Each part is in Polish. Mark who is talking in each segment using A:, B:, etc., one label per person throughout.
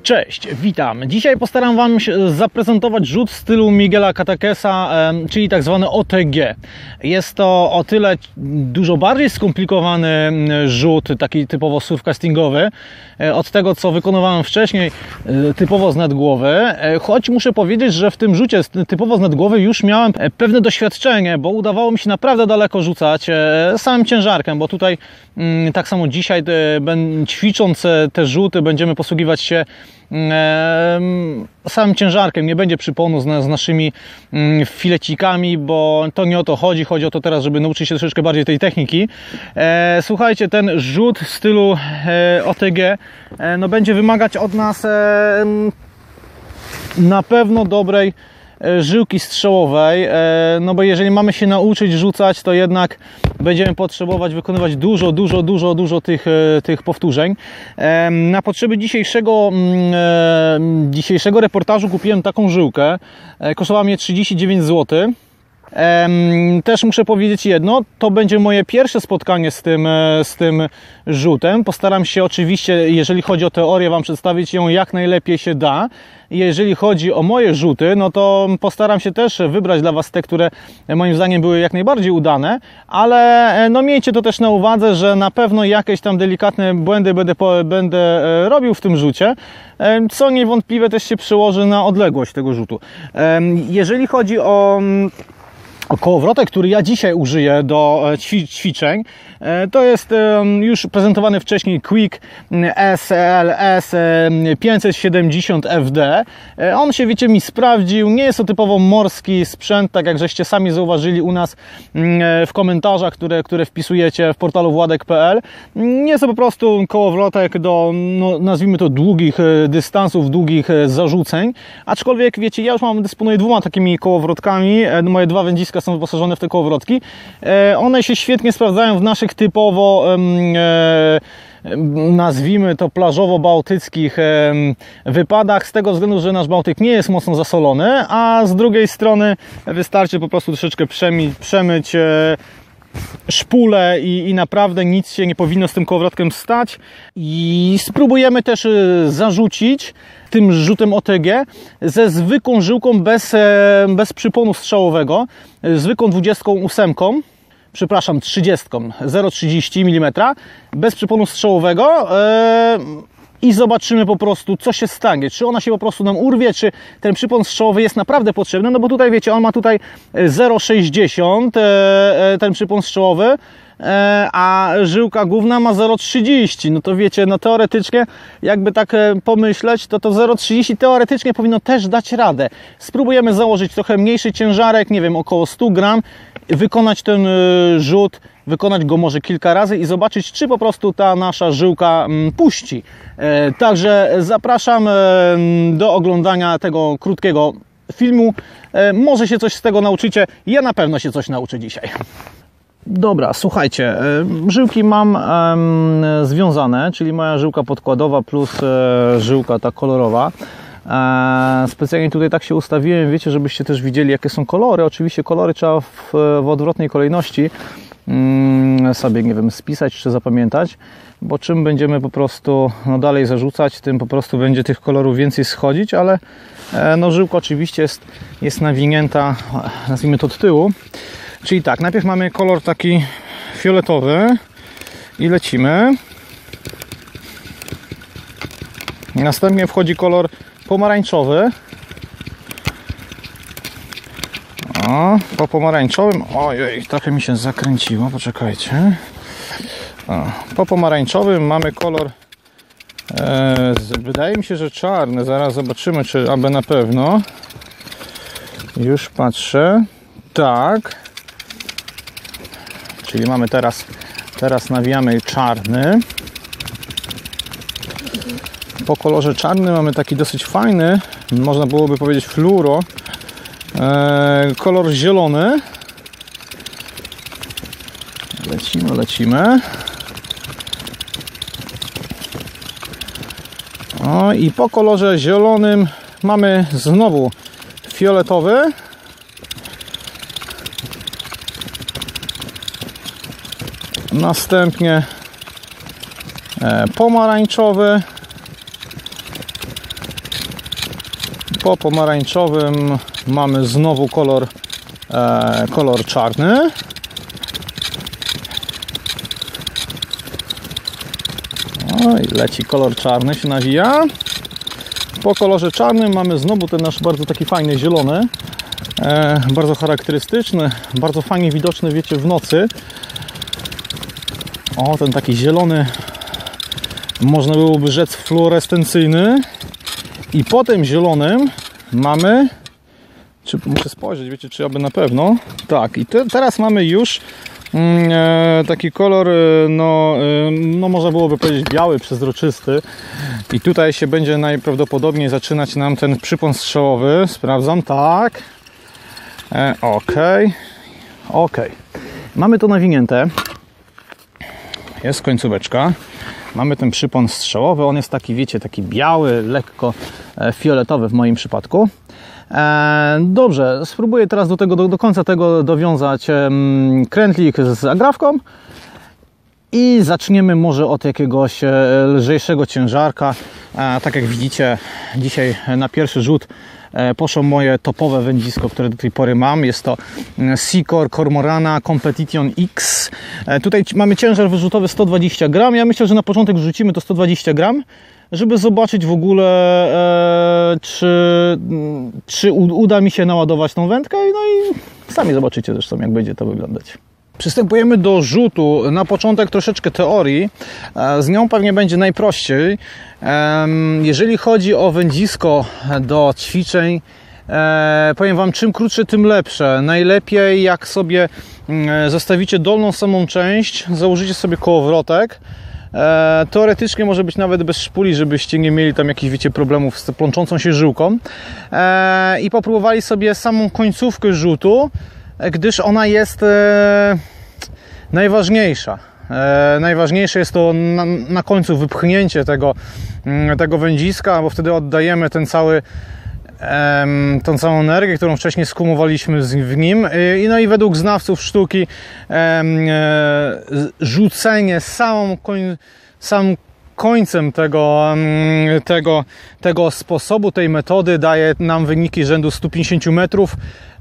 A: Cześć, witam. Dzisiaj postaram Wam się zaprezentować rzut w stylu Miguela Catequesa, czyli tak zwany OTG. Jest to o tyle dużo bardziej skomplikowany rzut, taki typowo surfcastingowy, od tego, co wykonywałem wcześniej, typowo z nadgłowy. Choć muszę powiedzieć, że w tym rzucie typowo z nadgłowy już miałem pewne doświadczenie, bo udawało mi się naprawdę daleko rzucać samym ciężarkiem, bo tutaj tak samo dzisiaj, ćwicząc te rzuty, będziemy posługiwać się samym ciężarkiem. Nie będzie przyponu z naszymi filecikami, bo to nie o to chodzi. Chodzi o to teraz, żeby nauczyć się troszeczkę bardziej tej techniki. Słuchajcie, ten rzut w stylu OTG no, będzie wymagać od nas na pewno dobrej żyłki strzałowej, no bo jeżeli mamy się nauczyć rzucać, to jednak będziemy potrzebować wykonywać dużo tych powtórzeń. Na potrzeby dzisiejszego reportażu kupiłem taką żyłkę, kosztowała mnie 39 zł. Też muszę powiedzieć jedno, to będzie moje pierwsze spotkanie z tym rzutem. Postaram się oczywiście, jeżeli chodzi o teorię, Wam przedstawić ją jak najlepiej się da. Jeżeli chodzi o moje rzuty, no to postaram się też wybrać dla Was te, które moim zdaniem były jak najbardziej udane, ale no miejcie to też na uwadze, że na pewno jakieś tam delikatne błędy będę robił w tym rzucie, co niewątpliwie też się przełoży na odległość tego rzutu. Jeżeli chodzi o kołowrotek, który ja dzisiaj użyję do ćwiczeń, to jest już prezentowany wcześniej Quick SLS 570 FD. On się, wiecie, mi sprawdził. Nie jest to typowo morski sprzęt, tak jak żeście sami zauważyli u nas w komentarzach, które wpisujecie w portalu władek.pl. Nie jest to po prostu kołowrotek do, no, nazwijmy to, długich dystansów, długich zarzuceń. Aczkolwiek, wiecie, ja już dysponuję dwoma takimi kołowrotkami. Moje dwa wędziska są wyposażone w te kołowrotki. One się świetnie sprawdzają w naszych typowo nazwijmy to plażowo-bałtyckich wypadach, z tego względu, że nasz Bałtyk nie jest mocno zasolony, a z drugiej strony wystarczy po prostu troszeczkę przemyć szpulę i naprawdę nic się nie powinno z tym kołowrotkiem stać. I spróbujemy też zarzucić tym rzutem OTG ze zwykłą żyłką bez przyponu strzałowego, zwykłą 28, przepraszam, 30, 0,30 mm, bez przyponu strzałowego. I zobaczymy po prostu, co się stanie. Czy ona się po prostu nam urwie, czy ten przypon strzałowy jest naprawdę potrzebny. No bo tutaj, wiecie, on ma tutaj 0,60 ten przypon strzałowy, a żyłka główna ma 0,30. No to wiecie, no teoretycznie, jakby tak pomyśleć, to 0,30 teoretycznie powinno też dać radę. Spróbujemy założyć trochę mniejszy ciężarek, nie wiem, około 100 gram, wykonać ten rzut, wykonać go może kilka razy i zobaczyć, czy po prostu ta nasza żyłka puści. Także zapraszam do oglądania tego krótkiego filmu. Może się coś z tego nauczycie. Ja na pewno się coś nauczę dzisiaj. Dobra, słuchajcie, żyłki mam związane, czyli moja żyłka podkładowa plus żyłka ta kolorowa. Specjalnie tutaj tak się ustawiłem, wiecie, żebyście też widzieli, jakie są kolory. Oczywiście kolory trzeba w odwrotnej kolejności sobie, nie wiem, spisać czy zapamiętać, bo czym będziemy po prostu dalej zarzucać, tym po prostu będzie tych kolorów więcej schodzić, ale no, żyłka oczywiście jest nawinięta, nazwijmy to, od tyłu. Czyli tak, najpierw mamy kolor taki fioletowy i lecimy. Następnie wchodzi kolor pomarańczowy. O, po pomarańczowym, ojej, trochę mi się zakręciło, poczekajcie. Po pomarańczowym mamy kolor, wydaje mi się, że czarny, zaraz zobaczymy, czy aby na pewno. Już patrzę, tak. Czyli mamy teraz nawijamy czarny. Po kolorze czarnym mamy taki dosyć fajny, można byłoby powiedzieć fluoro, kolor zielony. Lecimy. O, i po kolorze zielonym mamy znowu fioletowy. Następnie pomarańczowy. Po pomarańczowym mamy znowu kolor czarny. O, i leci kolor czarny, się nawija. Po kolorze czarnym mamy znowu ten nasz bardzo taki fajny zielony. Bardzo charakterystyczny, bardzo fajnie widoczny, wiecie, w nocy. O, ten taki zielony, można byłoby rzec fluorescencyjny. I po tym zielonym mamy, muszę spojrzeć, wiecie, czy aby na pewno. Tak, i teraz mamy już taki kolor, no można byłoby powiedzieć biały, przezroczysty. I tutaj się będzie najprawdopodobniej zaczynać nam ten przypon strzałowy. Sprawdzam, tak. Ok. Mamy to nawinięte. Jest końcóweczka. Mamy ten przypon strzałowy. On jest taki, wiecie, taki biały, lekko fioletowy w moim przypadku. Dobrze, spróbuję teraz do końca tego dowiązać krętlik z agrafką. I zaczniemy może od jakiegoś lżejszego ciężarka. Tak jak widzicie, dzisiaj na pierwszy rzut poszło moje topowe wędzisko, które do tej pory mam. Jest to Seacor Cormorana Competition X. Tutaj mamy ciężar wyrzutowy 120 gram. Ja myślę, że na początek wrzucimy to 120 gram, żeby zobaczyć w ogóle, czy uda mi się naładować tą wędkę. No i sami zobaczycie zresztą, jak będzie to wyglądać. Przystępujemy do rzutu. Na początek troszeczkę teorii. Z nią pewnie będzie najprościej. Jeżeli chodzi o wędzisko do ćwiczeń, powiem Wam, czym krótsze, tym lepsze. Najlepiej, jak sobie zostawicie dolną samą część, założycie sobie kołowrotek. Teoretycznie może być nawet bez szpuli, żebyście nie mieli tam jakichś, wiecie, problemów z plączącą się żyłką. I popróbowali sobie samą końcówkę rzutu, gdyż ona jest najważniejsza. Najważniejsze jest to na końcu wypchnięcie tego wędziska, bo wtedy oddajemy tą całą energię, którą wcześniej skumulowaliśmy w nim. No i według znawców sztuki rzucenie samym końcem tego sposobu, tej metody daje nam wyniki rzędu 150 metrów,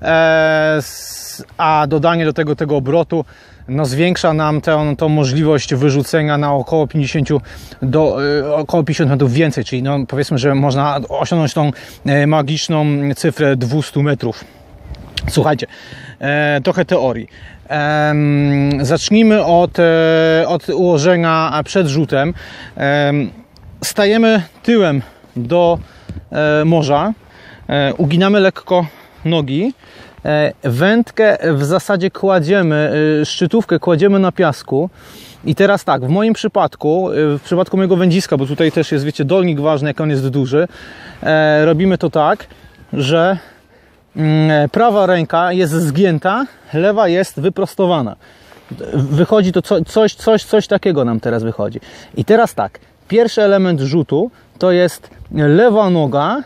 A: a dodanie do tego obrotu zwiększa nam tą możliwość wyrzucenia na około 50 metrów więcej, czyli powiedzmy, że można osiągnąć tą magiczną cyfrę 200 metrów. Słuchajcie, trochę teorii. Zacznijmy od ułożenia przed rzutem. Stajemy tyłem do morza, uginamy lekko nogi, wędkę w zasadzie kładziemy, szczytówkę kładziemy na piasku. I teraz tak, w moim przypadku, w przypadku mojego wędziska, bo tutaj też jest, wiecie, dolnik ważny, jak on jest duży, robimy to tak, że prawa ręka jest zgięta, lewa jest wyprostowana. Wychodzi to coś takiego nam teraz wychodzi. I teraz tak, pierwszy element rzutu to jest lewa noga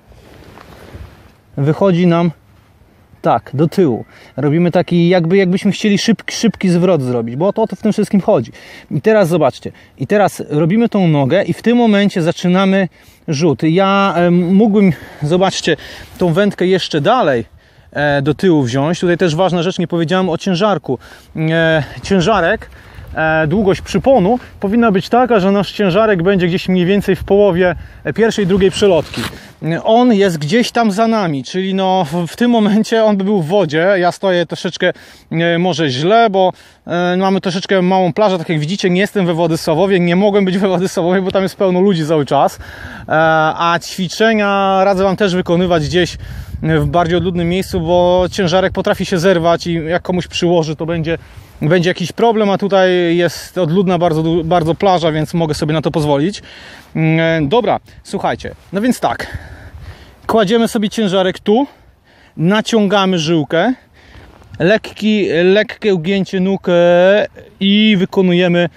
A: wychodzi nam tak, do tyłu. Robimy taki, jakbyśmy chcieli szybki zwrot zrobić, bo o to w tym wszystkim chodzi. I teraz zobaczcie, i teraz robimy tą nogę i w tym momencie zaczynamy rzut. Ja mógłbym, zobaczcie, tą wędkę jeszcze dalej do tyłu wziąć. Tutaj też ważna rzecz, nie powiedziałem o ciężarku. Ciężarek, długość przyponu powinna być taka, że nasz ciężarek będzie gdzieś mniej więcej w połowie pierwszej, drugiej przelotki. On jest gdzieś tam za nami, czyli no w tym momencie on by był w wodzie. Ja stoję troszeczkę może źle, bo mamy troszeczkę małą plażę, tak jak widzicie, nie jestem we Władysławowie, nie mogłem być we Władysławowie, bo tam jest pełno ludzi cały czas, a ćwiczenia radzę Wam też wykonywać gdzieś w bardziej odludnym miejscu, bo ciężarek potrafi się zerwać i jak komuś przyłoży, to będzie jakiś problem, a tutaj jest odludna bardzo plaża, więc mogę sobie na to pozwolić. Dobra, słuchajcie, no więc tak, kładziemy sobie ciężarek tu, naciągamy żyłkę, lekkie ugięcie nóg i wykonujemy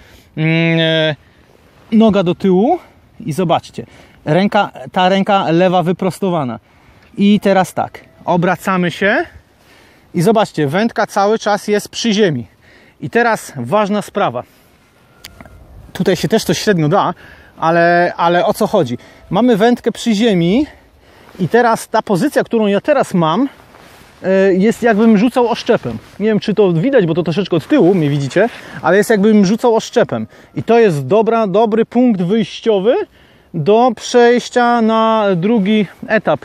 A: noga do tyłu i zobaczcie, ta ręka lewa wyprostowana. I teraz tak, obracamy się i zobaczcie, wędka cały czas jest przy ziemi. I teraz ważna sprawa. Tutaj się też to średnio da, ale o co chodzi? Mamy wędkę przy ziemi I teraz ta pozycja, którą ja teraz mam, jest jakbym rzucał oszczepem. Nie wiem, czy to widać, bo to troszeczkę od tyłu mnie widzicie, ale jest jakbym rzucał oszczepem. I to jest dobry punkt wyjściowy do przejścia na drugi etap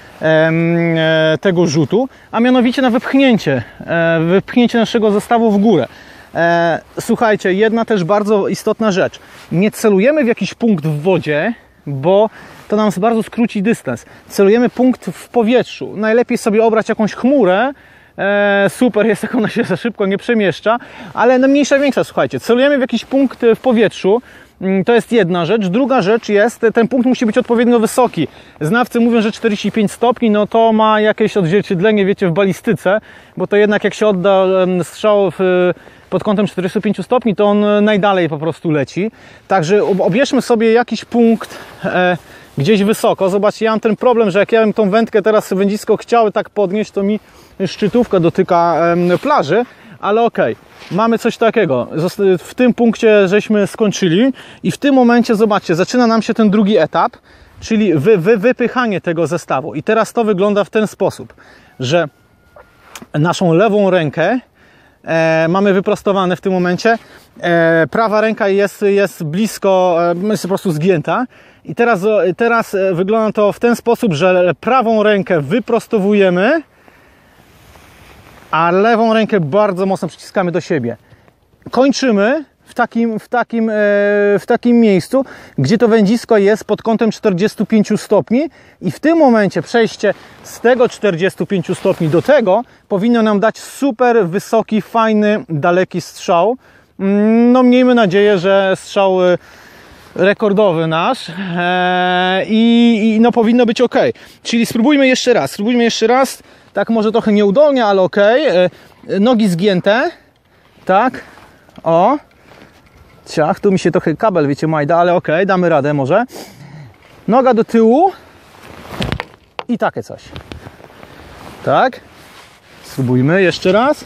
A: tego rzutu, a mianowicie na wypchnięcie naszego zestawu w górę. Słuchajcie, jedna też bardzo istotna rzecz. Nie celujemy w jakiś punkt w wodzie, bo to nam bardzo skróci dystans. Celujemy punkt w powietrzu. Najlepiej sobie obrać jakąś chmurę. Super jest, jak ona się za szybko nie przemieszcza, ale no mniejsza, większa, słuchajcie. Celujemy w jakiś punkt w powietrzu. To jest jedna rzecz. Druga rzecz jest, ten punkt musi być odpowiednio wysoki. Znawcy mówią, że 45 stopni, no to ma jakieś odzwierciedlenie, wiecie, w balistyce, bo to jednak jak się odda strzał pod kątem 45 stopni, to on najdalej po prostu leci. Także obierzmy sobie jakiś punkt gdzieś wysoko. Zobaczcie, ja mam ten problem, że jak ja bym tą wędkę teraz, wędzisko chciały tak podnieść, to mi szczytówka dotyka plaży, ale okej. Mamy coś takiego. W tym punkcie żeśmy skończyli i w tym momencie, zobaczcie, zaczyna nam się ten drugi etap, czyli wypychanie tego zestawu. I teraz to wygląda w ten sposób, że naszą lewą rękę mamy wyprostowane w tym momencie. Prawa ręka jest blisko, jest po prostu zgięta. I teraz wygląda to w ten sposób, że prawą rękę wyprostowujemy, a lewą rękę bardzo mocno przyciskamy do siebie. Kończymy w takim miejscu, gdzie to wędzisko jest pod kątem 45 stopni i w tym momencie przejście z tego 45 stopni do tego powinno nam dać super wysoki, fajny, daleki strzał. No miejmy nadzieję, że strzał rekordowy nasz i no powinno być ok. Czyli spróbujmy jeszcze raz, tak może trochę nieudolnie, ale ok. Nogi zgięte, tak, o, ciach, tu mi się trochę kabel, wiecie, majda, ale ok, damy radę może. Noga do tyłu i takie coś, tak, spróbujmy jeszcze raz.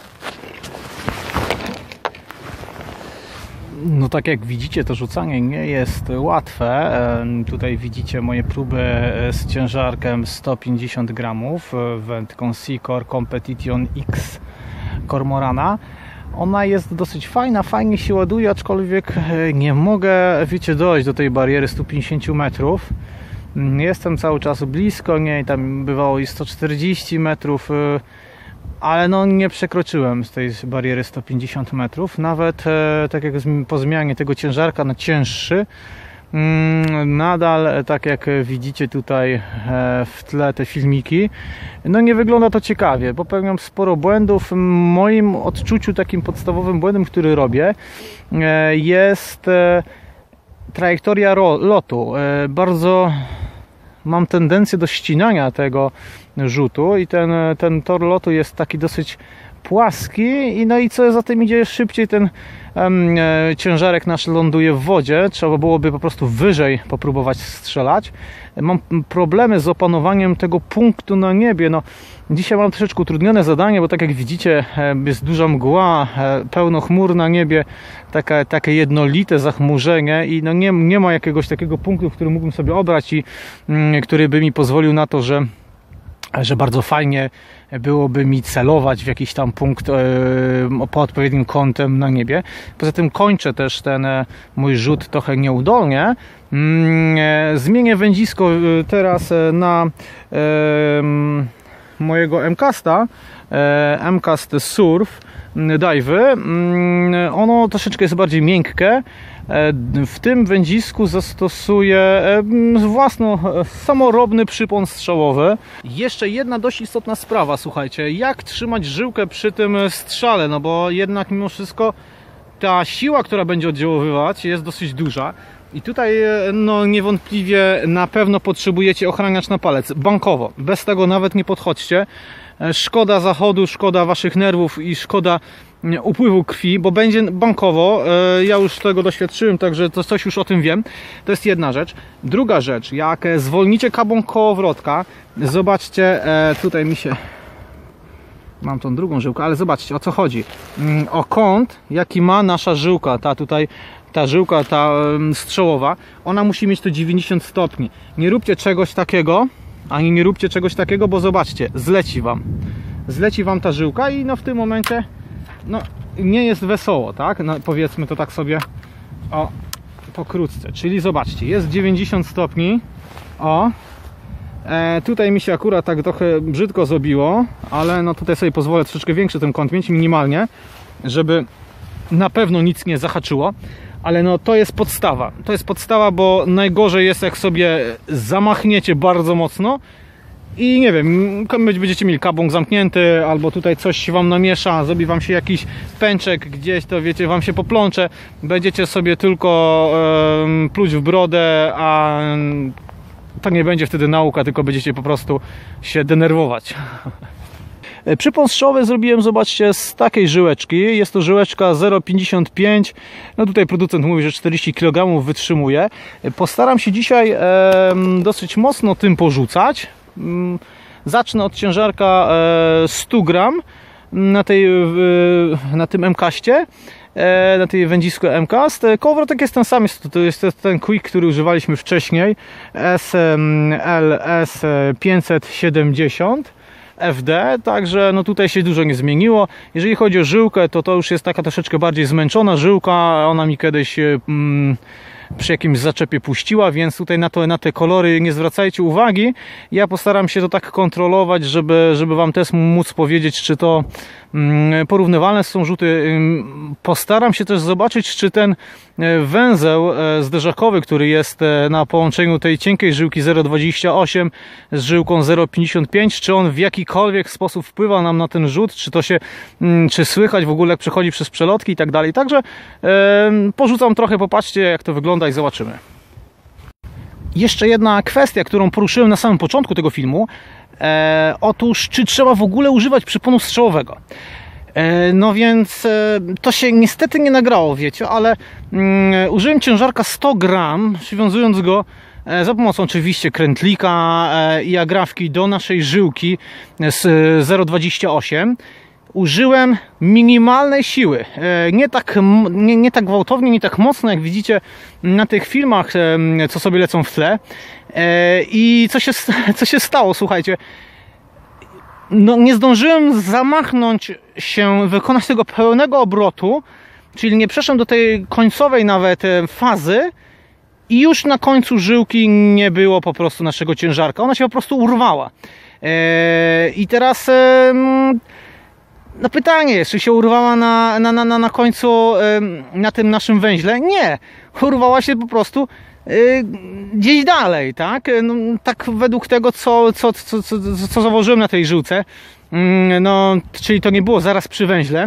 A: No tak jak widzicie, to rzucanie nie jest łatwe. Tutaj widzicie moje próby z ciężarkiem 150 gramów, wędką Seacor Competition X Cormorana. Ona jest dosyć fajna, fajnie się ładuje, aczkolwiek nie mogę, wiecie, dojść do tej bariery 150 metrów. Jestem cały czas blisko niej, tam bywało i 140 metrów, ale no nie przekroczyłem z tej bariery 150 metrów. Nawet tak jak po zmianie tego ciężarka na cięższy, nadal, tak jak widzicie tutaj w tle te filmiki, no nie wygląda to ciekawie. Popełniam sporo błędów. W moim odczuciu takim podstawowym błędem, który robię, jest trajektoria lotu. Bardzo mam tendencję do ścinania tego rzutu i ten tor lotu jest taki dosyć płaski i no i co za tym idzie, szybciej ten ciężarek nasz ląduje w wodzie. Trzeba byłoby po prostu wyżej popróbować strzelać. Mam problemy z opanowaniem tego punktu na niebie. No, dzisiaj mam troszeczkę utrudnione zadanie, bo tak jak widzicie, jest duża mgła, pełno chmur na niebie, takie jednolite zachmurzenie i no nie ma jakiegoś takiego punktu, który mógłbym sobie obrać i który by mi pozwolił na to, że bardzo fajnie byłoby mi celować w jakiś tam punkt po odpowiednim kątem na niebie. Poza tym kończę też ten mój rzut trochę nieudolnie. Zmienię wędzisko teraz na mojego M-Casta, M-Cast Surf Dive'y. Ono troszeczkę jest bardziej miękkie. W tym wędzisku zastosuję samorobny przypon strzałowy. Jeszcze jedna dość istotna sprawa, słuchajcie, jak trzymać żyłkę przy tym strzale, no bo jednak mimo wszystko ta siła, która będzie oddziaływać, jest dosyć duża. I tutaj no niewątpliwie na pewno potrzebujecie ochraniacz na palec, bankowo, bez tego nawet nie podchodźcie. Szkoda zachodu, szkoda waszych nerwów i szkoda upływu krwi, bo będzie bankowo. Ja już tego doświadczyłem, także to coś już o tym wiem. To jest jedna rzecz. Druga rzecz, jak zwolnicie kabą kołowrotka, zobaczcie, tutaj mam tą drugą żyłkę, ale zobaczcie, o co chodzi. O kąt, jaki ma nasza żyłka, ta żyłka, ta strzałowa, ona musi mieć to 90 stopni. Nie róbcie czegoś takiego, ani nie róbcie czegoś takiego, bo zobaczcie, zleci wam ta żyłka i no w tym momencie no nie jest wesoło, tak? No, powiedzmy to tak sobie o pokrótce, czyli zobaczcie, jest 90 stopni, o tutaj mi się akurat tak trochę brzydko zrobiło, ale no tutaj sobie pozwolę troszeczkę większy ten kąt mieć, minimalnie, żeby na pewno nic nie zahaczyło, ale no to jest podstawa, bo najgorzej jest, jak sobie zamachniecie bardzo mocno i nie wiem, będziecie mieli kabłąk zamknięty, albo tutaj coś się wam namiesza, zrobi wam się jakiś pęczek gdzieś, to wiecie, wam się poplącze, będziecie sobie tylko pluć w brodę, a to nie będzie wtedy nauka, tylko będziecie po prostu się denerwować. Przypon strzałowy zrobiłem, zobaczcie, z takiej żyłeczki. Jest to żyłeczka 0,55. No tutaj producent mówi, że 40 kg wytrzymuje. Postaram się dzisiaj dosyć mocno tym porzucać. Zacznę od ciężarka 100 gram na tym MCAStie, na tej wędzisku MCAST. Kołowrotek jest ten sam, to jest ten Quick, który używaliśmy wcześniej, SLS 570 FD, także no tutaj się dużo nie zmieniło. Jeżeli chodzi o żyłkę, to już jest taka troszeczkę bardziej zmęczona żyłka, ona mi kiedyś przy jakimś zaczepie puściła, więc tutaj na te kolory nie zwracajcie uwagi. Ja postaram się to tak kontrolować, żeby wam też móc powiedzieć, czy to porównywalne są rzuty. Postaram się też zobaczyć, czy ten węzeł zderzakowy, który jest na połączeniu tej cienkiej żyłki 0,28 z żyłką 0,55, czy on w jakikolwiek sposób wpływa nam na ten rzut, czy słychać w ogóle, jak przechodzi przez przelotki i tak dalej. Także porzucam trochę, popatrzcie, jak to wygląda i zobaczymy. Jeszcze jedna kwestia, którą poruszyłem na samym początku tego filmu. Otóż, czy trzeba w ogóle używać przyponu strzałowego? No więc to się niestety nie nagrało, wiecie, ale użyłem ciężarka 100 gram, przywiązując go za pomocą oczywiście krętlika i agrafki do naszej żyłki z 0,28. Użyłem minimalnej siły, nie tak gwałtownie, nie tak mocno, jak widzicie na tych filmach, co sobie lecą w tle. I co się stało, słuchajcie, no nie zdążyłem zamachnąć się, wykonać tego pełnego obrotu, czyli nie przeszedłem do tej końcowej nawet fazy i już na końcu żyłki nie było po prostu naszego ciężarka, ona się po prostu urwała. I teraz no pytanie jest, czy się urwała na końcu, na tym naszym węźle? Nie, urwała się po prostu gdzieś dalej, tak? No, tak według tego, co założyłem na tej żyłce, no, czyli to nie było zaraz przy węźle.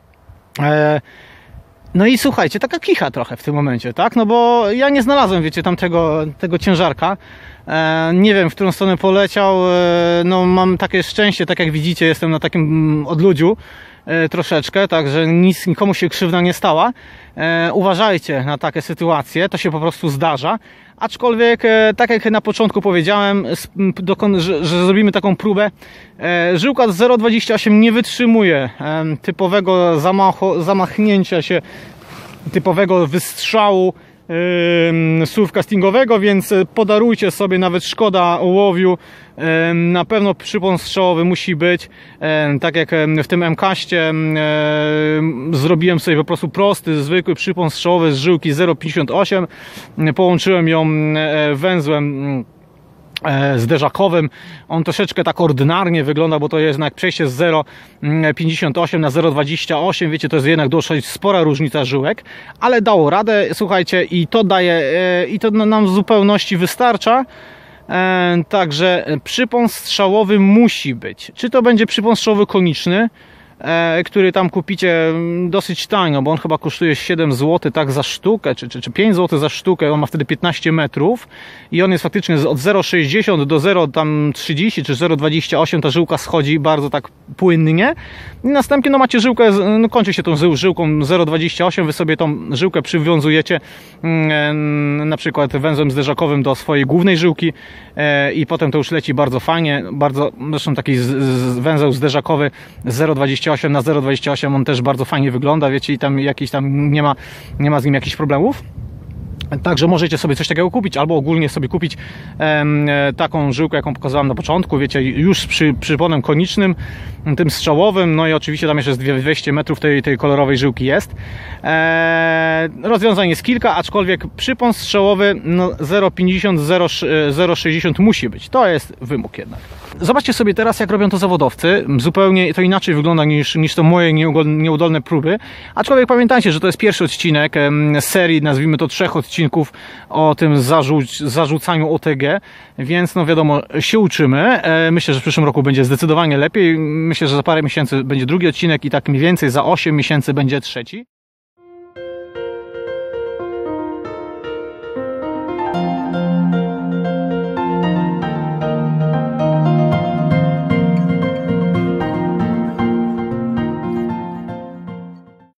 A: No i słuchajcie, taka kicha trochę w tym momencie, tak? No bo ja nie znalazłem, wiecie, tam tego ciężarka. Nie wiem, w którą stronę poleciał. No mam takie szczęście, tak jak widzicie, jestem na takim odludziu troszeczkę, także nikomu się krzywda nie stała. Uważajcie na takie sytuacje, to się po prostu zdarza. Aczkolwiek, tak jak na początku powiedziałem, że zrobimy taką próbę. Żyłka z 0,28 nie wytrzymuje typowego zamachnięcia się, typowego wystrzału surf castingowego, więc podarujcie sobie, nawet szkoda ołowiu. Na pewno przypon strzałowy musi być, tak jak w tym MCAStie zrobiłem sobie po prostu prosty, zwykły przypon strzałowy z żyłki 0,58, połączyłem ją węzłem zderzakowym. On troszeczkę tak ordynarnie wygląda, bo to jest jednak przejście z 0,58 na 0,28, wiecie, to jest jednak dosyć spora różnica żyłek, ale dało radę, słuchajcie, i to daje, i to nam w zupełności wystarcza. Także przypon strzałowy musi być. Czy to będzie przypon strzałowy koniczny, który tam kupicie dosyć tanio, bo on chyba kosztuje 7 zł tak za sztukę, czy 5 zł za sztukę, on ma wtedy 15 metrów i on jest faktycznie od 0,60 do 0,30 czy 0,28, ta żyłka schodzi bardzo tak płynnie i następnie no macie żyłkę, no kończy się tą żyłką 0,28, wy sobie tą żyłkę przywiązujecie na przykład węzłem zderzakowym do swojej głównej żyłki i potem to już leci bardzo fajnie, zresztą taki węzeł zderzakowy 0,28 na 0,28 on też bardzo fajnie wygląda, wiecie, i tam jakiś tam nie ma z nim jakichś problemów. Także możecie sobie coś takiego kupić, albo ogólnie sobie kupić taką żyłkę, jaką pokazałem na początku, wiecie, już z przyponem konicznym, tym strzałowym, no i oczywiście tam jeszcze jest 200 metrów tej kolorowej żyłki jest. Rozwiązań jest kilka, aczkolwiek przypon strzałowy no 0,50, 0,60 musi być. To jest wymóg jednak. Zobaczcie sobie teraz, jak robią to zawodowcy. Zupełnie to inaczej wygląda niż to moje nieudolne próby. Aczkolwiek pamiętajcie, że to jest pierwszy odcinek serii, nazwijmy to 3 odcinków o tym zarzucaniu OTG, więc no wiadomo, się uczymy. Myślę, że w przyszłym roku będzie zdecydowanie lepiej. Myślę, że za parę miesięcy będzie drugi odcinek i tak mniej więcej za 8 miesięcy będzie trzeci.